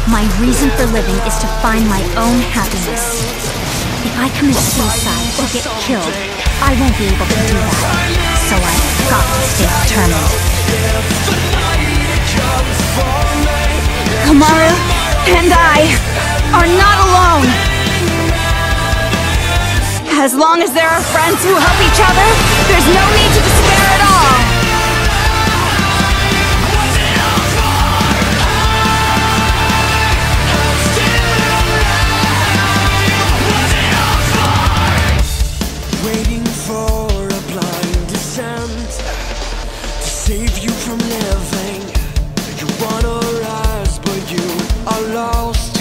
My reason for living is to find my own happiness. If I commit suicide or get killed, I won't be able to do that. So I've got to stay determined. Komaru and I are not alone. As long as there are friends who help each other, there's no need to despair at all. Waiting for a blind descent to save you from living. You wanna rise, but you are lost.